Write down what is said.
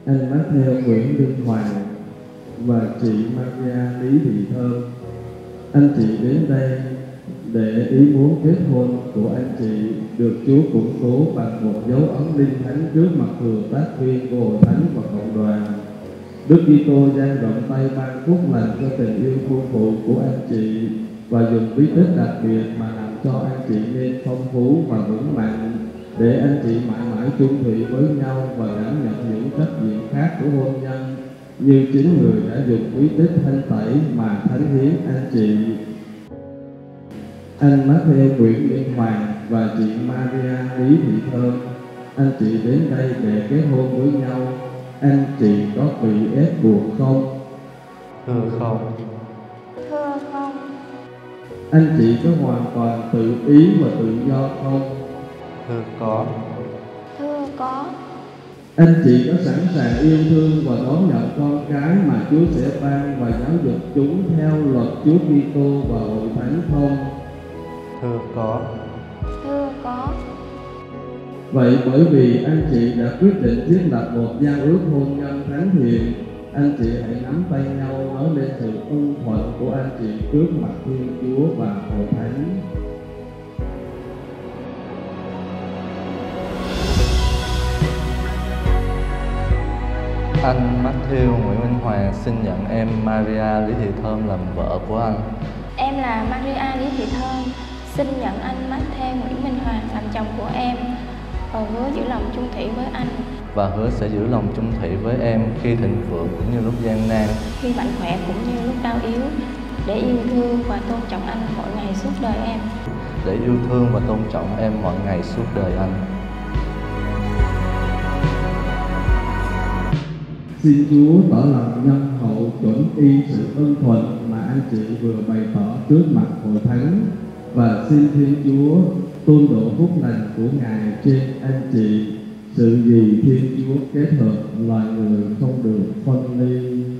anh Matthew Nguyễn Linh Hoàng và chị Maria Lý Thị Thơm. Anh chị đến đây để ý muốn kết hôn của anh chị được Chúa củng cố bằng một dấu ấn linh thánh trước mặt thừa tác viên của hội thánh và cộng đoàn. Đức Kitô dang rộng tay ban phúc lành cho tình yêu phu phụ của anh chị và dùng bí tích đặc biệt mà làm cho anh chị nên phong phú và vững mạnh, để anh chị mãi mãi chung thủy với nhau và đảm nhận những trách nhiệm khác của hôn nhân, như chính người đã dùng bí tích thanh tẩy mà thánh hiến anh chị. Anh Matthew Nguyễn Linh Hoàng và chị Maria Lý Thị Thơm, anh chị đến đây để kết hôn với nhau. Anh chị có bị ép buộc không? Thưa không. Thưa không. Anh chị có hoàn toàn tự ý và tự do không? Thưa có. Thưa có. Anh chị có sẵn sàng yêu thương và đón nhận con cái mà Chúa sẽ ban và giáo dục chúng theo luật Chúa Kitô và hội thánh không? Thưa có. Thưa có. Vậy bởi vì anh chị đã quyết định thiết lập một giao ước hôn nhân thánh thiện, anh chị hãy nắm tay nhau nói lên sự ưng thuận của anh chị trước mặt Thiên Chúa và hội thánh. Anh Matthew Nguyễn Minh Hoàng xin nhận em Maria Lý Thị Thơm làm vợ của anh. Em là Maria Lý Thị Thơm, xin nhận anh Matthew Nguyễn Minh Hoàng làm chồng của em và hứa giữ lòng chung thủy với anh. Và hứa sẽ giữ lòng chung thủy với em khi thịnh vượng cũng như lúc gian nan, khi mạnh khỏe cũng như lúc đau yếu, để yêu thương và tôn trọng anh mọi ngày suốt đời em. để yêu thương và tôn trọng em mọi ngày suốt đời anh. Xin Chúa tỏ lòng nhân hậu chuẩn y sự ân thuận mà anh chị vừa bày tỏ trước mặt hội thánh, và xin Thiên Chúa tôn độ phúc lành của Ngài trên anh chị. Sự gì Thiên Chúa kết hợp, loài người không được phân ly.